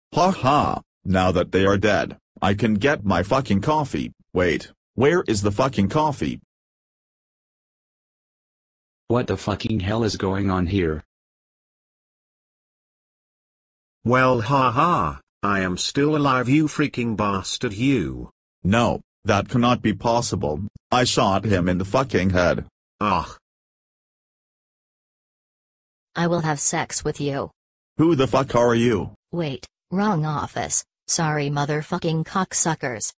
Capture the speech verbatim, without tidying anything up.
Ha ha, now that they are dead, I can get my fucking coffee. Wait, where is the fucking coffee? What the fucking hell is going on here? Well, ha ha, I am still alive, you freaking bastard, you. No, that cannot be possible. I shot him in the fucking head. Ugh. I will have sex with you. Who the fuck are you? Wait, wrong office. Sorry, motherfucking cocksuckers.